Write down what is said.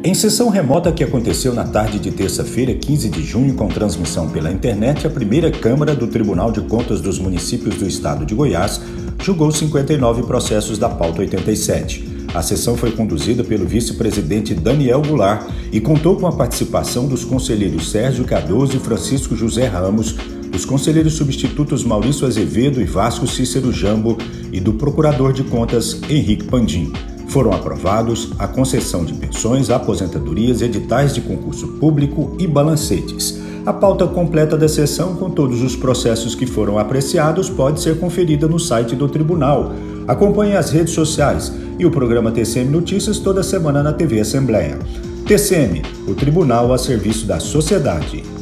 Em sessão remota que aconteceu na tarde de terça-feira, 15 de junho, com transmissão pela internet, a primeira Câmara do Tribunal de Contas dos Municípios do Estado de Goiás julgou 59 processos da pauta 87. A sessão foi conduzida pelo vice-presidente Daniel Goulart e contou com a participação dos conselheiros Sérgio Cardoso e Francisco José Ramos, dos conselheiros substitutos Maurício Azevedo e Vasco Cícero Jambo e do procurador de contas Henrique Pandim. Foram aprovados a concessão de pensões, aposentadorias, editais de concurso público e balancetes. A pauta completa da sessão, com todos os processos que foram apreciados, pode ser conferida no site do Tribunal. Acompanhe as redes sociais e o programa TCM Notícias toda semana na TV Assembleia. TCM, o Tribunal a serviço da sociedade.